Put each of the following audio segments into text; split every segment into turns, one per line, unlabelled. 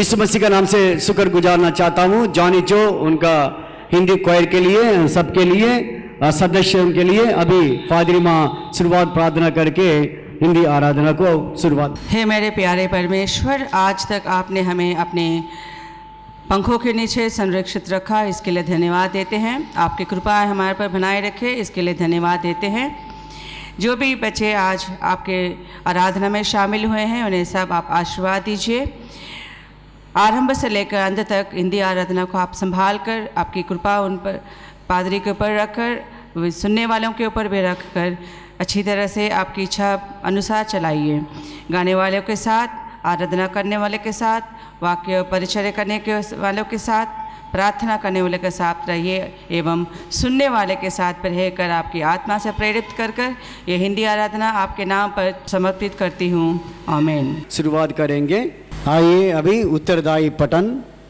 यीशु मसीह का नाम से शुक्र गुजारना चाहता हूँ जॉनी जो उनका हिंदी क्वायर के लिए, सबके लिए, सदस्यों के लिए। अभी फादरी माँ शुरुआत प्रार्थना करके हिंदी आराधना को शुरुआत।
हे मेरे प्यारे परमेश्वर, आज तक आपने हमें अपने पंखों के नीचे संरक्षित रखा, इसके लिए धन्यवाद देते हैं। आपकी कृपा हमारे पर बनाए रखे, इसके लिए धन्यवाद देते हैं। जो भी बच्चे आज आपके आराधना में शामिल हुए हैं उन्हें सब आप आशीर्वाद दीजिए। आरंभ से लेकर अंत तक हिंदी आराधना को आप संभाल कर आपकी कृपा उन पर, पादरी के ऊपर रखकर, सुनने वालों के ऊपर भी रखकर अच्छी तरह से आपकी इच्छा अनुसार चलाइए। गाने वालों के साथ, आराधना करने वाले के साथ, वाक्य परिचय करने के वालों के साथ, प्रार्थना करने वाले के साथ रहिए एवं सुनने वाले के साथ रहकर आपकी आत्मा से प्रेरित कर कर ये हिंदी आराधना आपके नाम पर समर्पित करती हूँ। आमीन।
शुरुआत करेंगे। आइए अभी उत्तरदायी पठन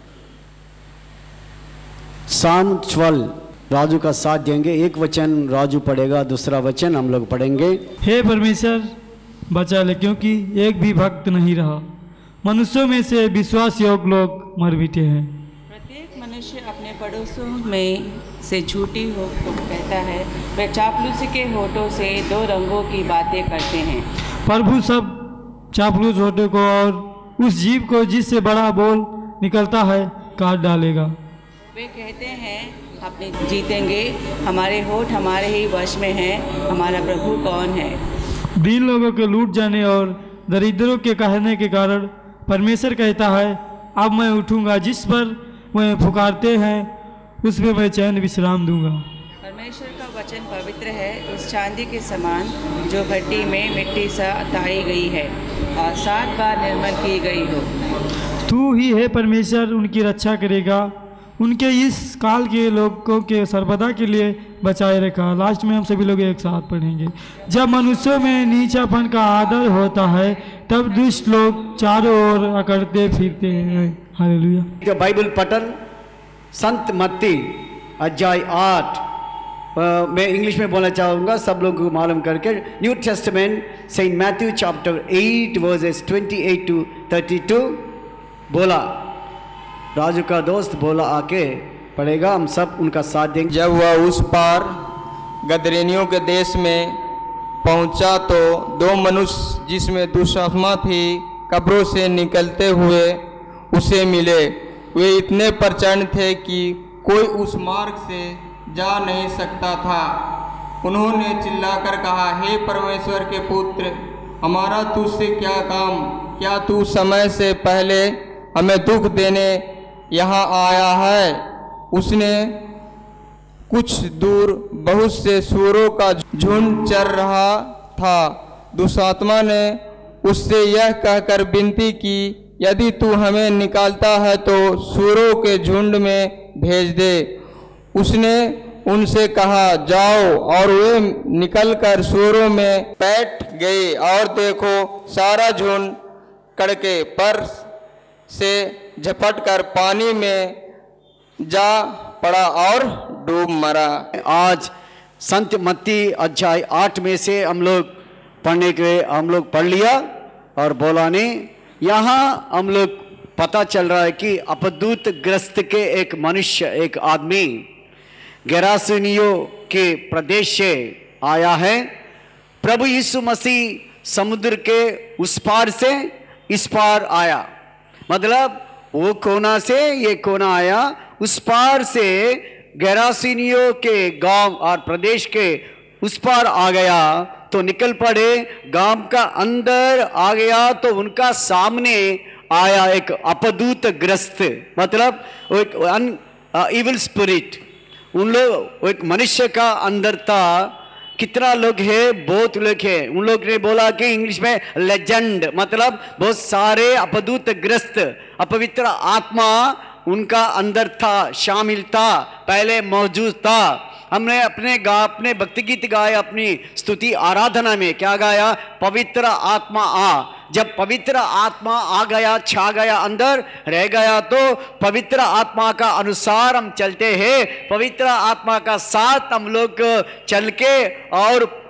साम 12 राजू का साथ देंगे। एक वचन राजू पढ़ेगा, दूसरा वचन हम लोग पढ़ेंगे।
हे परमेश्वर बचा ले, क्योंकि एक भी भक्त नहीं रहा, मनुष्यों में से विश्वास योग्य लोग मर मिटे हैं।
प्रत्येक मनुष्य अपने पड़ोसों में से झूठी हो कहता है, वे चापलूसी के होठों से दो रंगों की बातें करते हैं। प्रभु
सब चापलूस होठों को और उस जीव को जिससे बड़ा बोल निकलता है काट डालेगा।
वे कहते हैं अपने जीतेंगे, हमारे होठ हमारे ही वश में हैं, हमारा प्रभु कौन है।
दीन लोगों के लूट जाने और दरिद्रों के कहने के कारण परमेश्वर कहता है, अब मैं उठूंगा, जिस पर वे पुकारते हैं उसमें मैं चैन विश्राम दूंगा।
परमेश्वर का वचन पवित्र है, उस चांदी के समान जो भट्टी में मिट्टी से ताई गई है और 7 बार निर्मल की गई हो।
तू ही है परमेश्वर, उनकी रक्षा करेगा, उनके इस काल के लोगों के सर्वदा के लिए बचाए रखा। लास्ट में हम सभी लोग एक साथ पढ़ेंगे। जब मनुष्यों में नीचापन का आदर होता है तब दुष्ट लोग चारों ओर अकड़ते फिरते हैं। हालेलुया।
बाइबल पठन संत मत्ती अध्याय 8। मैं इंग्लिश में बोलना चाहूँगा, सब लोग को मालूम करके। New Testament Saint Matthew chapter 8 verses 28 to 32। बोला, राजू का दोस्त बोला आके पढ़ेगा, हम सब उनका साथ देंगे।
जब वह उस पार गदरेनियों के देश में पहुंचा तो 2 मनुष्य जिसमें दुष्आत्मा थी कब्रों से निकलते हुए उसे मिले। वे इतने प्रचंड थे कि कोई उस मार्ग से जा नहीं सकता था। उन्होंने चिल्लाकर कहा, हे परमेश्वर के पुत्र, हमारा तुझसे क्या काम? क्या तू समय से पहले हमें दुख देने यहाँ आया है? उसने कुछ दूर बहुत से सूरों का झुंड चर रहा था। दुष्आत्मा ने उससे यह कहकर विनती की, यदि तू हमें निकालता है तो सूरों के झुंड में भेज दे। उसने उनसे कहा, जाओ, और वे निकलकर सूरों में बैठ गए और देखो सारा झुंड कड़के पर से झपटकर पानी में जा पड़ा और डूब मरा।
आज संत मत्ती अध्याय 8 में से हम लोग पढ़ने के हम लोग पढ़ लिया और बोला ने यहाँ हम लोग पता चल रहा है कि अपदूत ग्रस्त के एक मनुष्य, एक आदमी गेरासेनियों के प्रदेश से आया है। प्रभु यीशु मसीह समुद्र के उस पार से इस पार आया, मतलब वो कोना से ये कोना आया, उस पार से गेरासेनियों के गांव और प्रदेश के उस पार आ गया तो निकल पड़े। गांव का अंदर आ गया तो उनका सामने आया एक अपदूत ग्रस्त, मतलब एक इविल स्पिरिट। उन लोग एक मनुष्य का अंदर था। कितना लोग है? बहुत लोग है। उन लोग ने बोला कि इंग्लिश में लेजेंड, मतलब बहुत सारे अपदूत ग्रस्त, अपवित्र आत्मा उनका अंदर था, शामिल था, पहले मौजूद था। हमने अपने भक्ति गीत गाए, अपनी स्तुति आराधना में क्या गाया? पवित्र आत्मा आ। जब पवित्र आत्मा आ गया, छा गया, अंदर रह गया, तो पवित्र आत्मा का अनुसार हम चलते हैं, पवित्र आत्मा का साथ हम लोग चल के और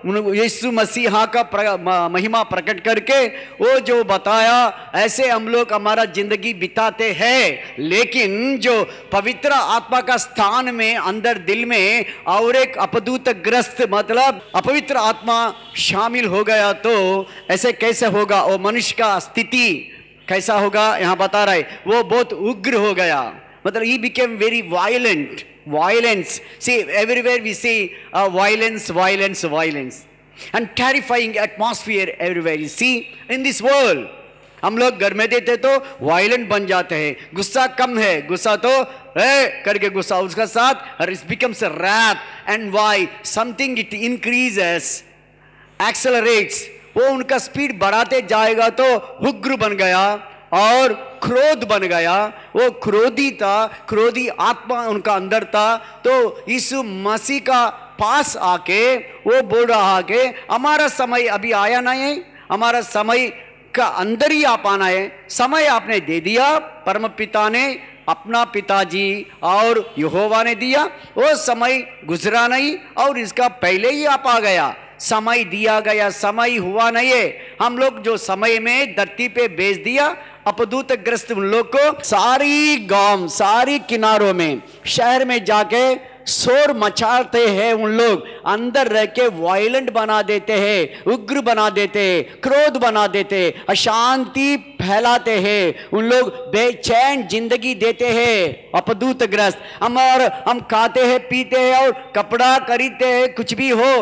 यीशु मसीहा का महिमा प्रकट करके वो जो बताया ऐसे हम लोग हमारा जिंदगी बिताते हैं। लेकिन जो पवित्र आत्मा का स्थान में अंदर दिल में और एक अपदूत ग्रस्त मतलब अपवित्र आत्मा शामिल हो गया तो ऐसे कैसे होगा? वो मनुष्य का स्थिति कैसा होगा यहाँ बता रहा है, वो बहुत उग्र हो गया, मतलब he became very violent. Violence, see everywhere we see violence, violence, violence and terrifying atmosphere everywhere you see in this world. हम लोग घर में देते तो वायलेंट बन जाते हैं, गुस्सा कम है, गुस्सा तो करके गुस्सा उसका साथ it becomes a wrath. And why? Something it increases, accelerates, वो उनका स्पीड बढ़ाते जाएगा तो उग्र बन गया और क्रोध बन गया। वो क्रोधी था, क्रोधी आत्मा उनका अंदर था। तो यीशु मसीह का पास आके वो बोल रहा कि हमारा समय अभी आया नहीं है, हमारा समय का अंदर ही आप आना है, समय आपने दे दिया, परम पिता ने अपना पिताजी और यहोवा ने दिया, वो समय गुजरा नहीं और इसका पहले ही आप आ गया, समय दिया गया, समय हुआ नहीं है। हम लोग जो समय में धरती पे भेज दिया अपदूत ग्रस्त उन लोग को सारी गांव, सारी किनारों में, शहर में जाके शोर मचाते हैं। उन लोग अंदर रह के वायलेंट बना देते हैं, उग्र बना देते हैं, क्रोध बना देते हैं, अशांति फैलाते हैं। उन लोग बेचैन जिंदगी देते हैं, अपदूत ग्रस्त। हम खाते हैं, पीते हैं और कपड़ा खरीदते हैं, कुछ भी हो,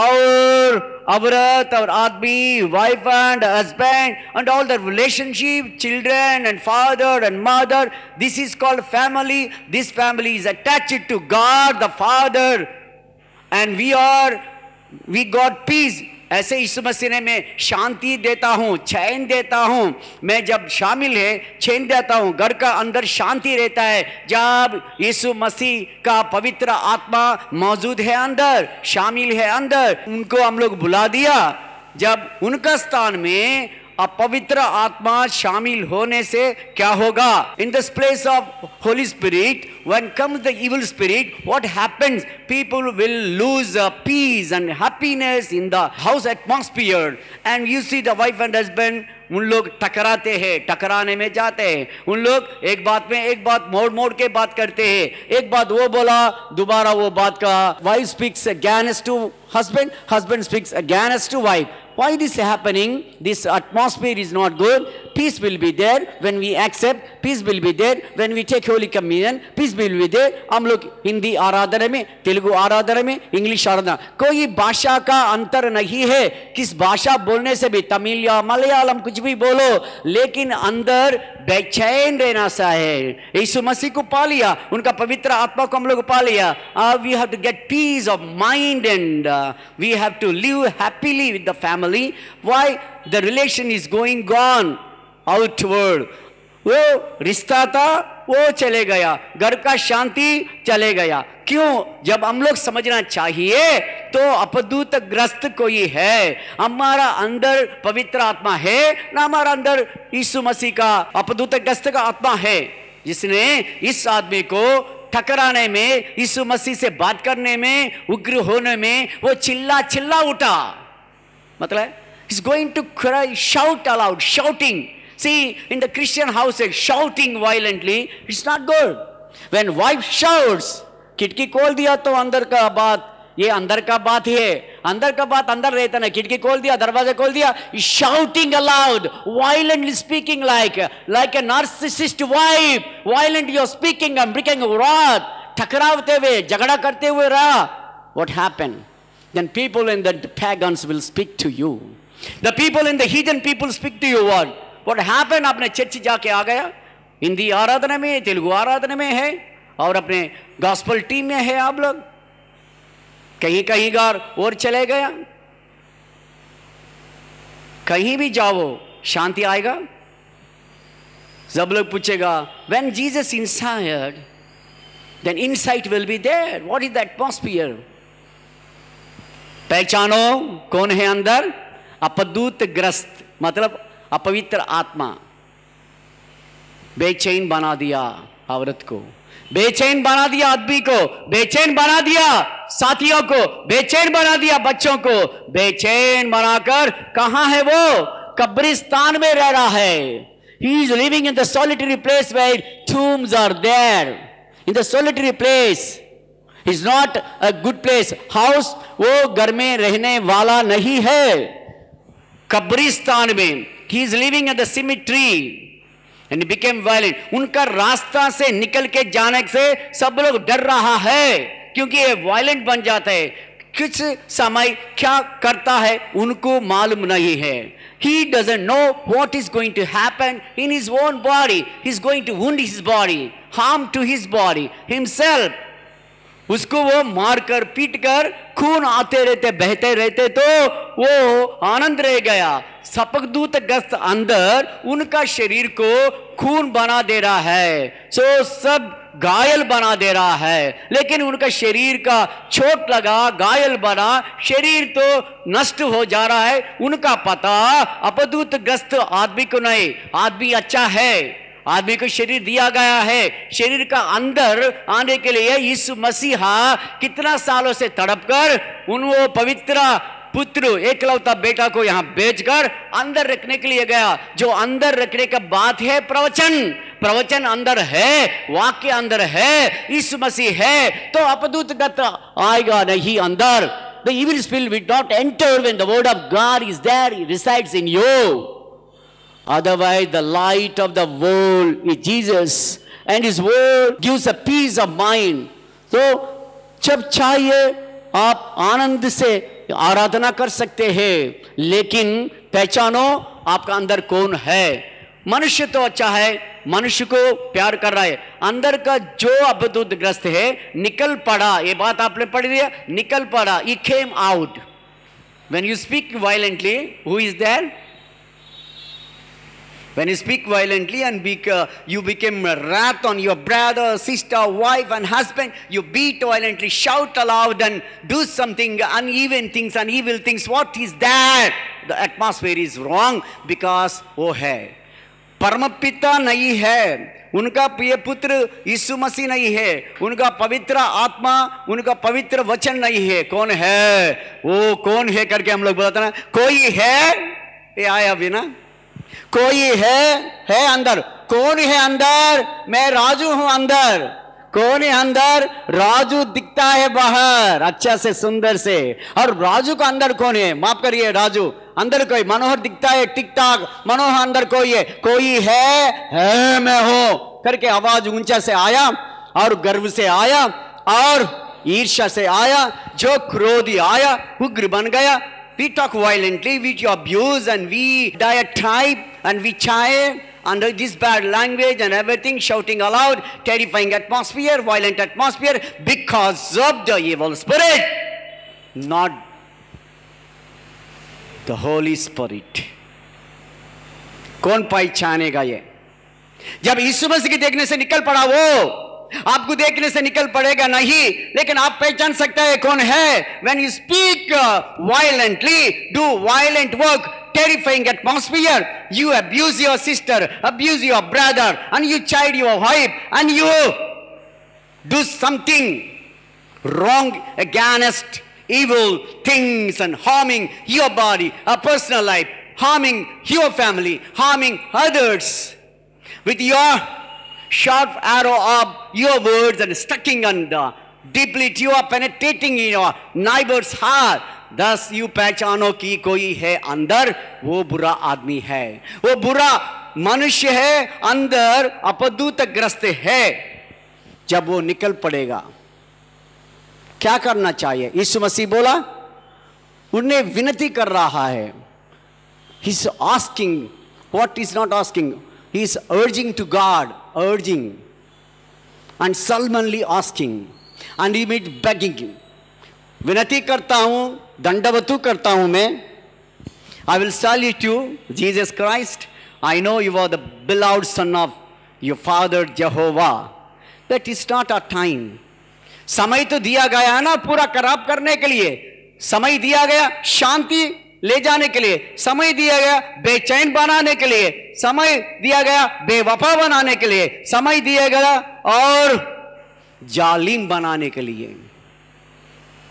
और औरत और आदमी, wife and husband and all the relationship, children and father and mother, this is called family. This family is attached to God the Father and we got peace. ऐसे यीशु मसीह ने मैं शांति देता हूँ, चैन देता हूँ। मैं जब शामिल है चैन देता हूँ, घर का अंदर शांति रहता है जब यीशु मसीह का पवित्र आत्मा मौजूद है अंदर, शामिल है अंदर। उनको हम लोग बुला दिया, जब उनका स्थान में अपवित्र आत्मा शामिल होने से क्या होगा? In this place of Holy Spirit, when comes the evil spirit, what happens? People will lose peace and happiness in the house atmosphere, and you see the wife and husband, उन लोग टकराते हैं, टकराने में जाते हैं। उन लोग एक बात में एक बात मोड़ के बात करते हैं, एक बात वो बोला दोबारा वो बात का। Wife speaks against to husband, husband speaks against to wife. Why this happening? This atmosphere is not good. Peace will be there when we accept, peace will be there when we take Holy Communion, peace will be there. हम लोग हिंदी आराधना में, तेलुगु आराधना में, English आराधना, कोई भाषा का अंतर नहीं है। किस भाषा बोलने से भी, तमिल या मलयालम कुछ भी बोलो, लेकिन अंदर बेचैन रहना सा है। यीशु मसीह को पा लिया, उनका पवित्र आत्मा को हम लोग पा लिया। We have to get peace of mind and we have to live happily with the family. Why? The relation is going on outward. वो रिश्ता था वो चले गया, घर का शांति चले गया। क्यों? जब हम लोग समझना चाहिए तो अपदूत ग्रस्त कोई है, हमारा अंदर पवित्र आत्मा है ना, हमारा अंदर यीशु मसीह का अपदूत ग्रस्त का आत्मा है, जिसने इस आदमी को टकराने में, यीशु मसीह से बात करने में, उग्र होने में वो चिल्ला उठा। मतलब he's going to cry, shout aloud, shouting. See, in the Christian house, shouting violently, it's not good. When wife shouts, खिड़की खोल दिया तो अंदर का बात, ये अंदर का बात है, अंदर का बात अंदर रहता ना, खिड़की खोल दिया, दरवाजा खोल दिया, shouting aloud, violently speaking like a narcissist wife, violently you're speaking and breaking a wrath, टकरावते हुए, झगड़ा करते हुए रहा. What happened? Then people in the pagans will speak to you. The people in the heathen people speak to you. What happened? आपने church जाके आ गया, हिंदी आराधना में, तेलुगु आराधना में है, और अपने गॉस्पल टीम में है आप लोग, कहीं गार और चले गया, कहीं भी जाओ शांति आएगा। सब लोग पूछेगा, when Jesus inside, then insight will be there. What is the atmosphere? पहचानो कौन है अंदर? अपदूत ग्रस्त, मतलब अपवित्र आत्मा। बेचैन बना दिया औरत को, बेचैन बना दिया आदमी को, बेचैन बना दिया साथियों को, बेचैन बना दिया बच्चों को, बेचैन बनाकर कहां है वो? कब्रिस्तान में रह रहा है। He is living in the solitary place where tombs are there. In the solitary place. It's not a good place. House वो घर में रहने वाला नहीं है, कब्रिस्तान में। He is living at the cemetery and he became violent. उनका रास्ता से निकल के जाने से सब लोग डर रहा है, क्योंकि ये वायलेंट बन जाता है। किस समय क्या करता है उनको मालूम नहीं है। He doesn't know what is going to happen in his own body. He's going to wound his body, harm to his body, himself. उसको वो मारकर पीटकर खून आते रहते, बहते रहते, तो वो आनंद रह गया। सपकदूत ग्रस्त अंदर उनका शरीर को खून बना दे रहा है, सो सब घायल बना दे रहा है। लेकिन उनका शरीर का चोट लगा, घायल बना, शरीर तो नष्ट हो जा रहा है। उनका पता अपदूत ग्रस्त आदमी को नहीं, आदमी अच्छा है, आदमी को शरीर दिया गया है। शरीर का अंदर आने के लिए यीशु मसीहा कितना सालों से तड़पकर वो पवित्र पुत्र एकलौता बेटा को यहां बेचकर अंदर रखने के लिए गया। जो अंदर रखने का बात है प्रवचन, प्रवचन अंदर है, वाक्य अंदर है, यीशु मसीह है, तो अपदूत गत आएगा नहीं अंदर। The evil spirit will not enter when the word of God is there, it resides in you. Otherwise, the light of the world is Jesus, and His word gives a peace of mind. तो जब चाहिए आप आनंद से आराधना कर सकते हैं, लेकिन पहचानो आपका अंदर कौन है। मनुष्य तो अच्छा है, मनुष्य को प्यार कर रहा है, अंदर का जो अपदूत ग्रस्त है निकल पड़ा। ये बात आपने पढ़ी है, निकल पड़ा, he came out. When you speak violently, who is there? When you speak violently and you become wrath on your brother, sister, wife and husband, you beat violently, shout aloud and do something uneven things and evil things. What is that? The atmosphere is wrong because वो है, परमपिता नहीं है, उनका प्रिय पुत्र यीशु मसीह नहीं है, उनका पवित्र आत्मा, उनका पवित्र वचन नहीं है। कौन है वो? कौन है करके हम लोग बताते ना, कोई है, ये आया भी ना, कोई है अंदर। कौन है अंदर? मैं राजू हूं अंदर। कौन है अंदर? राजू दिखता है बाहर अच्छा से, सुंदर से, और राजू का अंदर कौन है? माफ करिए, राजू अंदर कोई मनोहर दिखता है, टिक टाक, मनोहर अंदर कोई है, कोई है मैं हूं करके आवाज ऊंचा से आया, और गर्व से आया, और ईर्ष्या से आया, जो क्रोधी आया, उग्र बन गया। We talk violently, we abuse and we diatribe and we chide under this bad language and everything, shouting aloud, terrifying atmosphere, violent atmosphere, because of the evil spirit, not the Holy Spirit. कौन पहचानेगा ये? जब यीशु मसीह के देखने से निकल पड़ा, वो आपको देखने से निकल पड़ेगा नहीं, लेकिन आप पहचान सकते हैं कौन है। When you speak violently, do violent work, terrifying atmosphere, you abuse your sister, abuse your brother, and you chide your wife, and you do something wrong against evil things and harming your body, a personal life, harming your family, harming others with your sharp arrow of your words and sticking under deeply, you are penetrating in your neighbor's heart. Thus you पहचानो कि कोई है अंदर, वो बुरा आदमी है, वो बुरा मनुष्य है, अंदर अपदूत ग्रस्त है। जब वो निकल पड़ेगा क्या करना चाहिए? यीशु मसीह बोला, उन्हें विनती कर रहा है। He is asking, what is not asking? He is urging to God, urging and solemnly asking, and he means begging. विनती करता हूं, दंडवतु करता हूं मैं। I will salute you, Jesus Christ. I know you are the beloved son of your father Jehovah. That is not our time. समय तो दिया गया है ना पूरा खराब करने के लिए, समय दिया गया शांति ले जाने के लिए, समय दिया गया बेचैन बनाने के लिए, समय दिया गया बेवफा बनाने के लिए, समय दिया गया और जालिम बनाने के लिए।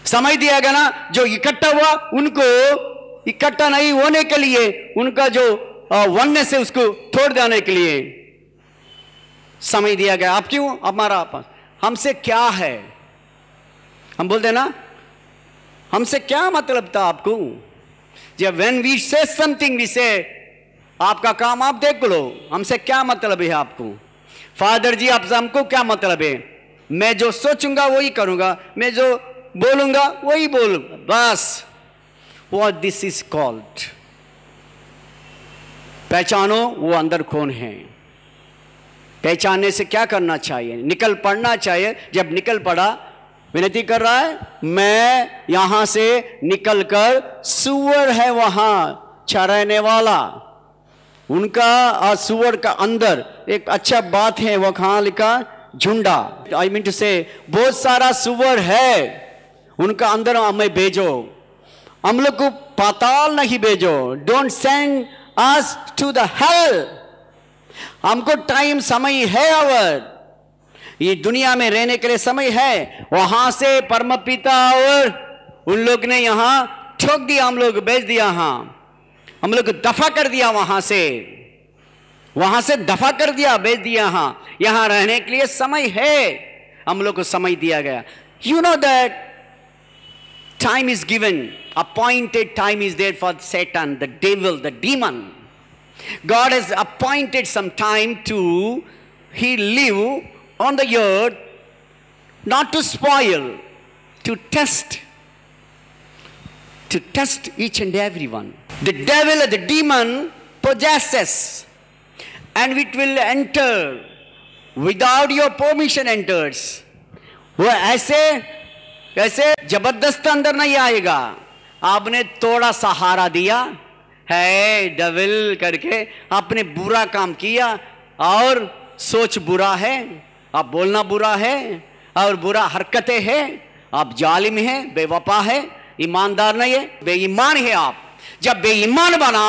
समय दिया गया ना, जो इकट्ठा हुआ उनको इकट्ठा नहीं होने के लिए, उनका जो वननेस है उसको तोड़ देने के लिए समय दिया गया। आप क्यों? हमारा हमसे क्या है? हम बोलते ना, हमसे क्या मतलब था आपको? जब when we say something we say आपका काम आप देख लो, हमसे क्या मतलब है आपको? फादर जी आप हमको क्या मतलब है? मैं जो सोचूंगा वही करूंगा, मैं जो बोलूंगा वही बोलूंगा, बस। व्हाट दिस इज कॉल्ड, पहचानो वो अंदर कौन है। पहचानने से क्या करना चाहिए? निकल पड़ना चाहिए। जब निकल पड़ा, विनती कर रहा है, मैं यहां से निकलकर, सुअर है वहां चराने वाला, उनका और सुअर का अंदर एक अच्छा बात है, वो कहां लिखा? झुंडा। आई मीन टू से बहुत सारा सुअर है, उनका अंदर हमें भेजो, हम लोग को पाताल नहीं भेजो। Don't send us to the hell. हमको टाइम, समय है, और ये दुनिया में रहने के लिए समय है। वहां से परमपिता और उन लोग ने यहां ठोक दिया, हम लोग भेज दिया, हम लोग दफा कर दिया, वहां से दफा कर दिया, भेज दिया। यहां रहने के लिए समय है, हम लोग को समय दिया गया। You know that time is given, appointed time is there for Satan, the devil, the demon. God has appointed some time to he live on the earth, not to spoil, to test each and everyone. The devil, the demon possesses, and it will enter without your permission enters. वो ऐसे जबरदस्त अंदर नहीं आएगा। आपने थोड़ा सहारा दिया है डेविल करके, आपने बुरा काम किया, और सोच बुरा है, आप बोलना बुरा है, और बुरा हरकतें हैं, आप जालिम हैं, बेवफा है, ईमानदार नहीं है, बेईमान है आप। जब बेईमान बना,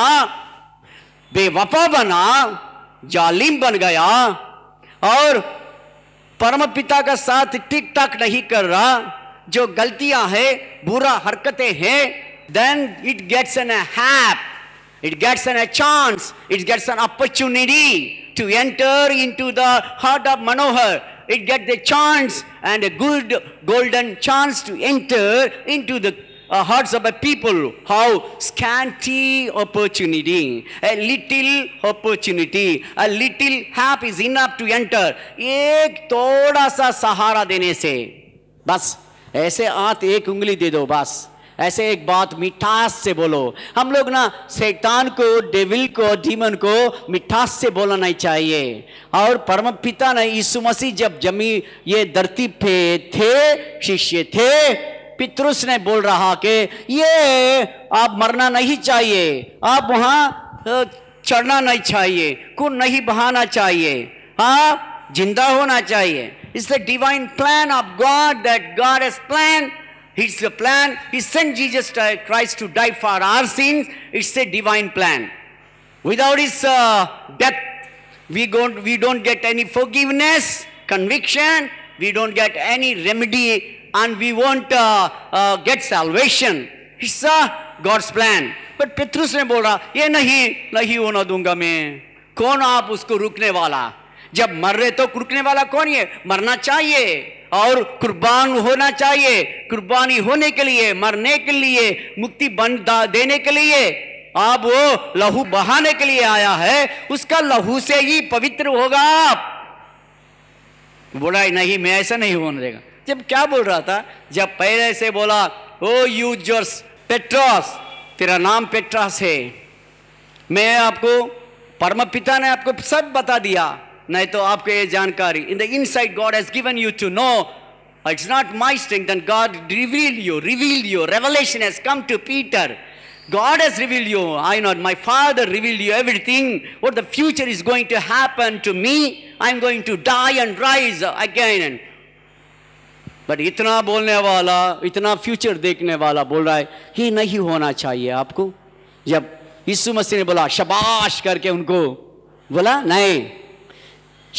बेवफा बना, जालिम बन गया, और परम पिता का साथ ठीक ठाक नहीं कर रहा, जो गलतियां हैं, बुरा हरकतें हैं, then it gets an hap, it gets an a chance, it gets an opportunity to enter into the heart of Manohar. It gets the chance and a good golden chance to enter into the hearts of a people. How scanty opportunity, a little opportunity, a little hap is enough to enter. एक थोड़ा सा सहारा देने से, बस ऐसे हाथ एक उंगली दे दो, बस ऐसे एक बात मिठास से बोलो। हम लोग ना शैतान को, डेविल को, डीमन को मिठास से बोलना नहीं चाहिए। और परम पिता ने यीशु मसीह जब जमी ये धरती पे थे, शिष्य थे, पितरुस ने बोल रहा कि ये आप मरना नहीं चाहिए, आप वहां चढ़ना नहीं चाहिए, खून नहीं बहाना चाहिए, आप जिंदा होना चाहिए। It's the divine plan of God that God has planned. It's the plan. He sent Jesus Christ to die for our sins. It's a divine plan. Without His death, we don't get any forgiveness, conviction. We don't get any remedy, and we won't get salvation. It's God's plan. But Petrus ने बोला, ये नहीं होना दूंगा मैं। कौन आप उसको रुकने वाला? जब मर रहे तो रुकने वाला कौन है? मरना चाहिए और कुर्बान होना चाहिए। कुर्बानी होने के लिए, मरने के लिए, मुक्ति देने के लिए, आप वो लहू बहाने के लिए आया है, उसका लहू से ही पवित्र होगा आप। बोला नहीं, मैं ऐसा नहीं होने देगा। जब क्या बोल रहा था? जब पहले से बोला, ओ यू जोर्स पेट्रोस, तेरा नाम पेट्रोस है, मैं आपको, परम पिता ने आपको सब बता दिया, नहीं तो आपको ये जानकारी, in the inside God has given you to know, it's not my strength, and God revealed you, revelation has come to Peter. God has revealed you, I know, my Father revealed you everything, what the future is going to happen to me, I'm going to die and rise again. But इतना बोलने वाला, इतना future देखने वाला बोल रहा है, ये नहीं होना चाहिए आपको। जब यीशु मसीह ने बोला शाबाश करके उनको बोला, नहीं,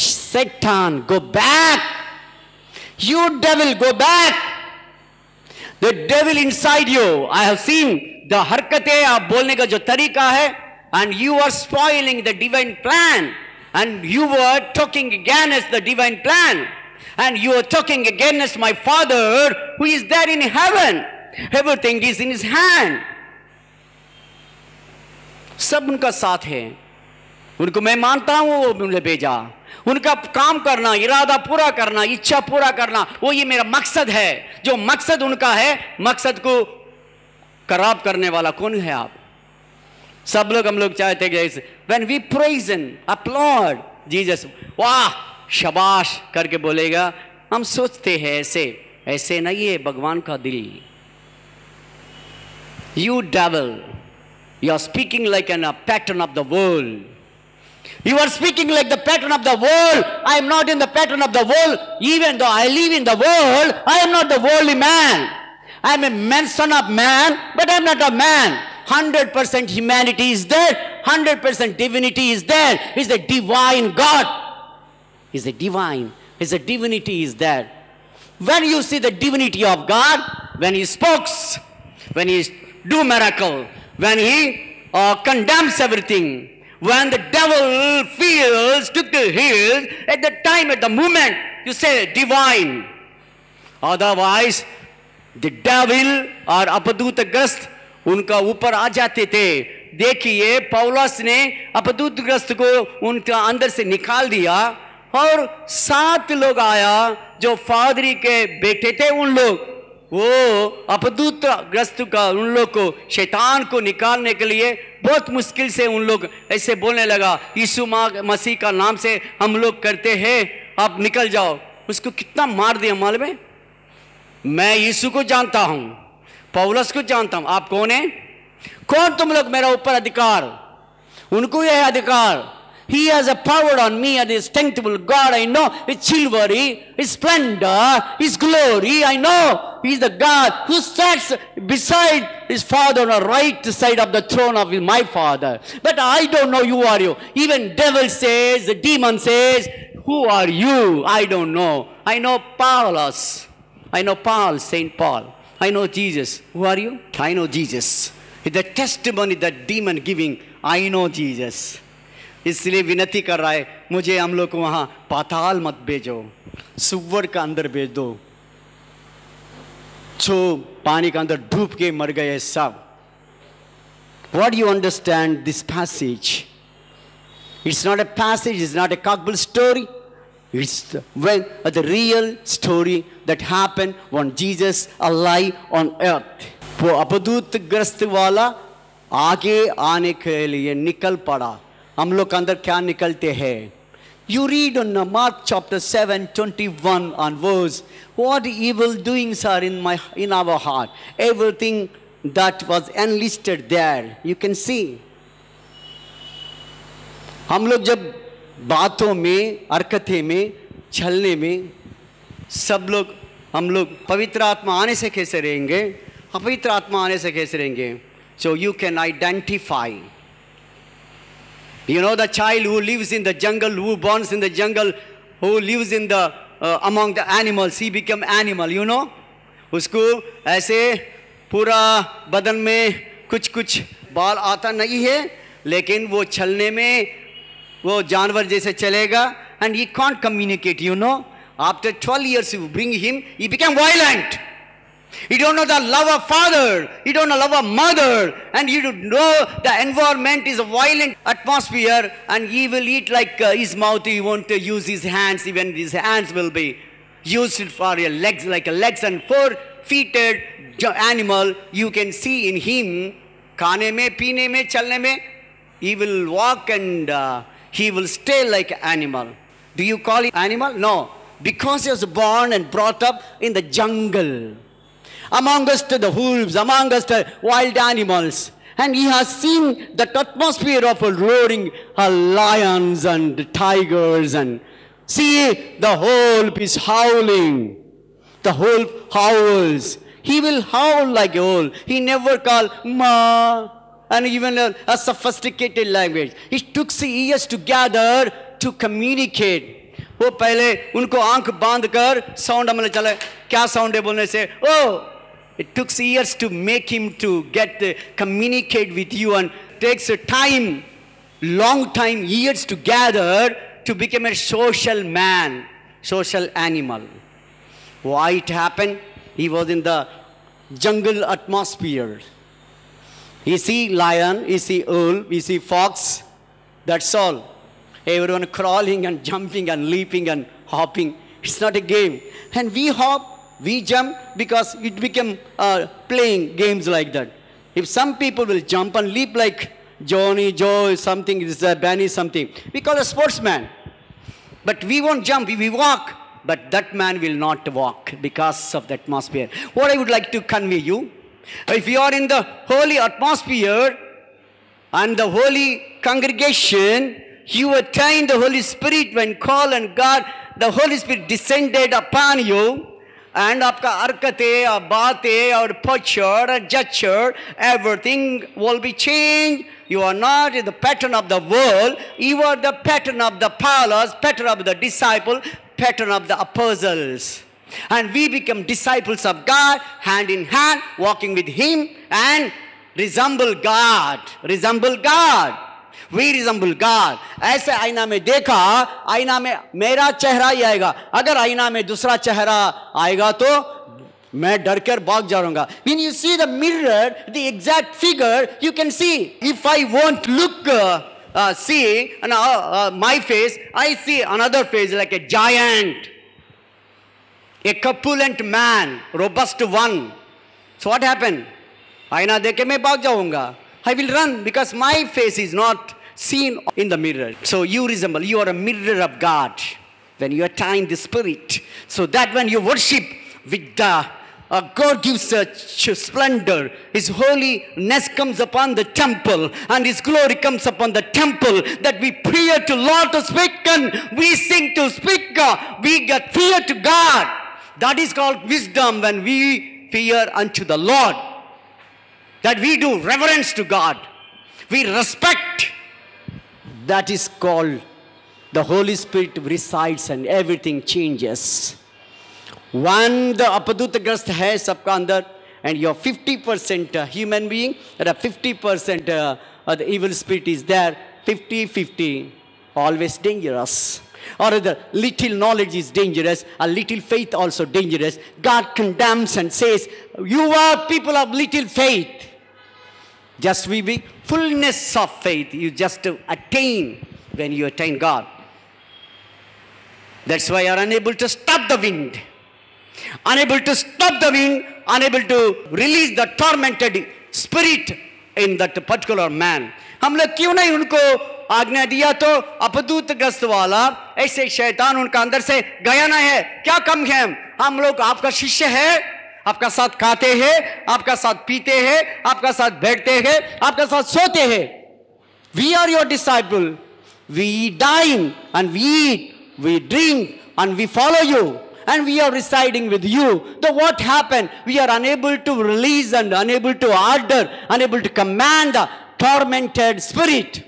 Satan, go back. You devil, go back. The devil inside you. I have seen the हरकतें, आप बोलने का जो तरीका है, and you are spoiling the divine plan, and you were talking against the divine plan, and you are talking against my Father who is there in heaven. Everything is in his hand. सब उनका साथ है, उनको मैं मानता हूं, वो मुझे भेजा, उनका काम करना, इरादा पूरा करना, इच्छा पूरा करना, वो ये मेरा मकसद है। जो मकसद उनका है, मकसद को खराब करने वाला कौन है आप? सब लोग, हम लोग चाहते हैं when we praise and applaud Jesus, वाह शाबाश करके बोलेगा, हम सोचते हैं ऐसे, ऐसे नहीं है भगवान का दिल। You devil, you are speaking like a pattern of the world. You are speaking like the pattern of the world. I am not in the pattern of the world. Even though I live in the world, I am not the worldly man. I am a man, son of man, but I am not a man. 100% humanity is there. 100% divinity is there. He is the divine God. He is the divine. His divinity is there. When you see the divinity of God, when He speaks, when He do miracle, when He condemns everything, when the devil took the heels, at the time, at the moment, you say divine. Otherwise, the devil और अपदूतग्रस्त उनका ऊपर आ जाते थे। देखिए पौलुस ने अपदूतग्रस्त को उनका अंदर से निकाल दिया, और 7 लोग आया जो फादरी के बेटे थे, उन लोग वो अपदूतग्रस्त का उन लोग को, शैतान को निकालने के लिए बहुत मुश्किल से उन लोग ऐसे बोलने लगा, यीशु मसीह का नाम से हम लोग करते हैं, आप निकल जाओ। उसको कितना मार दिया मालूम है? मैं यीशु को जानता हूं, पौलुस को जानता हूं, आप कौन है? कौन तुम लोग मेरा ऊपर अधिकार? उनको यह अधिकार, He has a power on me, and His sanctible God, I know, His chivalry, His splendor, His glory, I know. He is the God who sits beside His Father on the right side of the throne of my Father. But I don't know you are you. Even devil says, the demon says, who are you? I don't know. I know Paulus. I know Paul, Saint Paul. I know Jesus. Who are you? I know Jesus. The testimony that demon giving, I know Jesus. इसलिए विनती कर रहा है, मुझे हम लोग को वहां पाताल मत भेजो, सुअर का अंदर भेज दो, जो पानी के अंदर डूब के मर गए सब। What do you understand this passage? It's not a passage, it's not a cockbull story. It's the real story that happened when Jesus alive on earth. वो अपदूतग्रस्त वाला आगे आने के लिए निकल पड़ा। हम लोग अंदर क्या निकलते हैं? You read on Mark chapter 7:21 onwards, what evil doings are in our heart. Everything that was enlisted there, you can see. हम लोग जब बातों में, हरकतें में, छलने में, सब लोग, हम लोग पवित्र आत्मा आने से कैसे रहेंगे? पवित्र आत्मा आने से कैसे रहेंगे? So you can identify. You know the child who lives in the jungle, who borns in the jungle, who lives in the among the animals, he become animal, you know. उसको ऐसे पूरा बदन में कुछ बाल आता नहीं है, लेकिन वो चलने में वो जानवर जैसे चलेगा, and he can't communicate, you know. After 12 years you bring him, he became violent. You don't know the love of father, you don't know love of mother, and you don't know the environment is a violent atmosphere, and he will eat like his mouth, he won't use his hands, even his hands will be used for your legs, like a legs, and 4-feeted animal you can see in him, खाने में, पीने में, चलने में, he will walk and he will stay like an animal. Do you call him animal? No, because he was born and brought up in the jungle, among us to the wolves, among us to wild animals. And he has seen the atmosphere of roaring lions and tigers, and see the whole is howling. The whole howls. He will howl like a owl. He never call ma, and even a sophisticated language. It took years together to communicate. वो पहले उनको आंख बांध कर sound हमने चला, क्या sound है बोलने से, ओ It took years to make him to communicate with you, and takes a time, long time, years to gather to become a social man, social animal. Why it happened? He was in the jungle atmosphere. You see lion, you see wolf, you see fox, that's all. Everyone crawling and jumping and leaping and hopping. It's not a game. And we hop, we jump because it became playing games like that. If some people will jump and leap like Johnny, Joe, something, Benny, something, we call a sportsman. But we won't jump, we walk. But that man will not walk because of the atmosphere. What I would like to convey you, if you are in the holy atmosphere and the holy congregation, you attain the Holy Spirit when called, and God, the Holy Spirit descended upon you, and आपका हरकतें और बातें और posture और gesture, everything will be changed. You are not in the pattern of the world. You are the pattern of the Apollos, pattern of the disciple, pattern of the apostles. And we become disciples of God, hand in hand, walking with Him, and resemble God. Resemble God. We resemble God. ऐसे आईना में देखा, आईना में मेरा चेहरा ही आएगा. अगर आईना में दूसरा चेहरा आएगा तो मैं डर कर भाग जाऊंगा. When you see the mirror, the exact figure, you can see. If I won't look, see my face, I see another face like a giant, a corpulent man, robust one. So what happened? आईना देख के मैं भाग जाऊंगा. I will run because my face is not seen in the mirror. So you resemble, you are a mirror of God when you attain the Spirit. So that when you worship with the God gives such splendor, His holiness comes upon the temple, and His glory comes upon the temple, that we pray to Lord to speak, and we sing to speak. We get fear to God. That is called wisdom, when we fear unto the Lord. That we do reverence to God. We respect. That is called the Holy Spirit resides and everything changes. One, the apadutagrast है सबका अंदर, and you're 50% human being, and 50% the evil spirit is there. 50-50, always dangerous. Or the little knowledge is dangerous, a little faith also dangerous. God condemns and says, you are people of little faith. Just we be fullness of faith. You just attain when you attain God. That's why you are unable to stop the wind. Unable to stop the wind, unable to release the tormented spirit in that particular man. हम लोग क्यों नहीं उनको आज्ञा दिया? तो अपदूतग्रस्त वाला ऐसे शैतान उनका अंदर से गया ना है. क्या कम है? हम लोग आपका शिष्य है, आपका साथ खाते हैं, आपका साथ पीते हैं, आपका साथ बैठते हैं, आपका साथ सोते हैं. We are your disciple. We dine and we eat, we drink and we follow you. And we are residing with you. So what happened? We are unable to release and unable to order, unable to command the tormented spirit.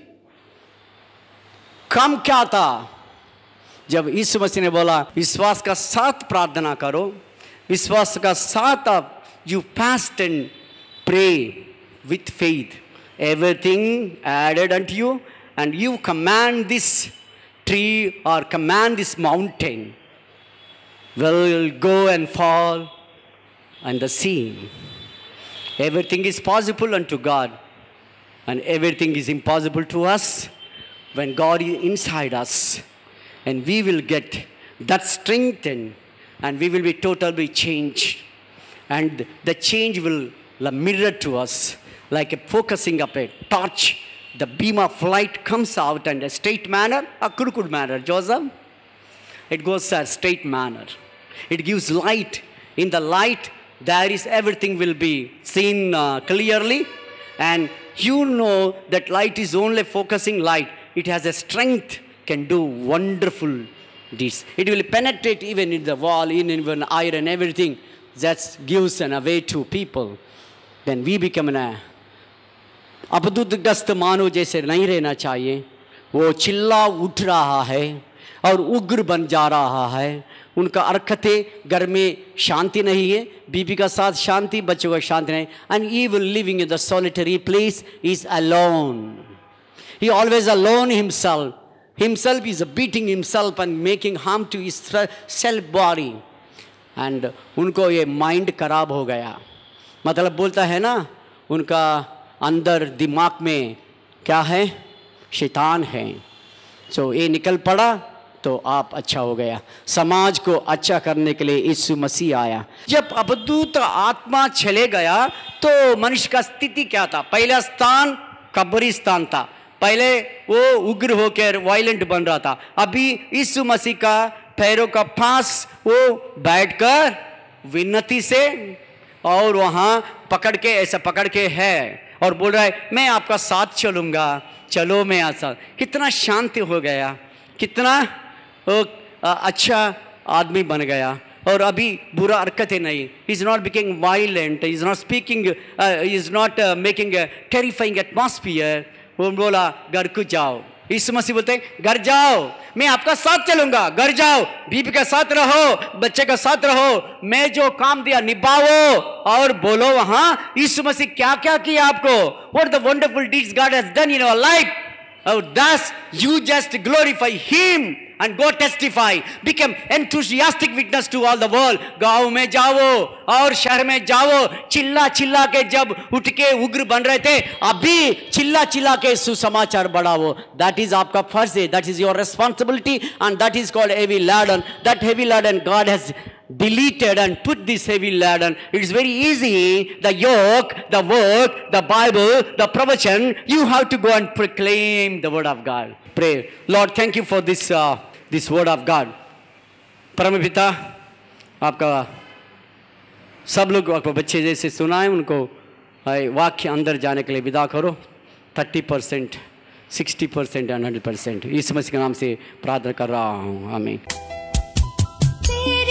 कम क्या था? जब यीशु मसीह ने बोला विश्वास का साथ प्रार्थना करो, विश्वास का साथ आप you fast and pray with faith, everything added unto you, and you command this tree or command this mountain will go and fall on the sea. Everything is possible unto God, and everything is impossible to us when God is inside us. And we will get that strengthened, and we will be totally changed. And the change will mirror to us like a focusing of a torch. The beam of light comes out in a straight manner, a crooked manner. Joseph, it goes a straight manner. It gives light. In the light, there is everything will be seen clearly. And you know that light is only focusing light. It has a strength, can do wonderful deeds. It will penetrate even in the wall, even iron, everything. That gives an away to people. Then we become an अपदुतग्रस्त मानो जैसे नहीं रहना चाहिए. वो चिल्ला उठ रहा है, और उग्र बन जा रहा है। उनका अर्थ है घर में शांति नहीं है, बीबी का साथ शांति, बच्चों का शांति नहीं। And evil living in the solitary place is alone. He always alone himself. Himself is beating himself and making harm to his self body. And उनको ये माइंड खराब हो गया। मतलब बोलता है ना, उनका अंदर दिमाग में क्या है, शैतान है। सो ये निकल पड़ा तो आप अच्छा हो गया। समाज को अच्छा करने के लिए यीशु मसीह आया। जब अवधूत आत्मा चले गया तो मनुष्य का स्थिति क्या था? पहला स्थान कब्रिस्तान था। पहले वो उग्र होकर वायलेंट बन रहा था। अभी यीशु मसीह का पैरों का पास वो बैठकर विनती से और वहाँ पकड़ के ऐसा पकड़ के है और बोल रहा है मैं आपका साथ चलूँगा, चलो मैं आसा। कितना शांति हो गया, कितना अच्छा आदमी बन गया। और अभी बुरा हरकतें नहीं। He is not becoming violent, he is not speaking, he is not making terrifying atmosphere. वो बोला घर को जाओ। यीशु मसीह बोलते हैं घर जाओ, मैं आपका साथ चलूंगा, घर जाओ, बीबी का साथ रहो, बच्चे का साथ रहो, मैं जो काम दिया निभाओ और बोलो वहां यीशु मसीह क्या क्या किया आपको, what the wonderful deeds God has done in your life. Thus you just glorify Him and go testify, become enthusiastic witness to all the world. गांव में जाओ और शहर में जाओ, चिल्ला चिल्ला के जब उठ के उग्र बन रहे थे, अभी चिल्ला चिल्ला के सुसमाचार बढ़ाओ। That is आपका फर्ज है, that is your responsibility, and that is called heavy laden. That heavy laden God has deleted and put this heavy laden. It is very easy. The yoke, the work, the Bible, the provision, you have to go and proclaim the word of God. Pray. Lord, thank you for this word of God. परमपिता, आपका सब लोग आपको बच्चे जैसे सुनाए, उनको वाक्य अंदर जाने के लिए विदा करो। 30%, 60% and 100%। इस मसीह के नाम से प्रार्थना कर रहा हूँ, आमीन।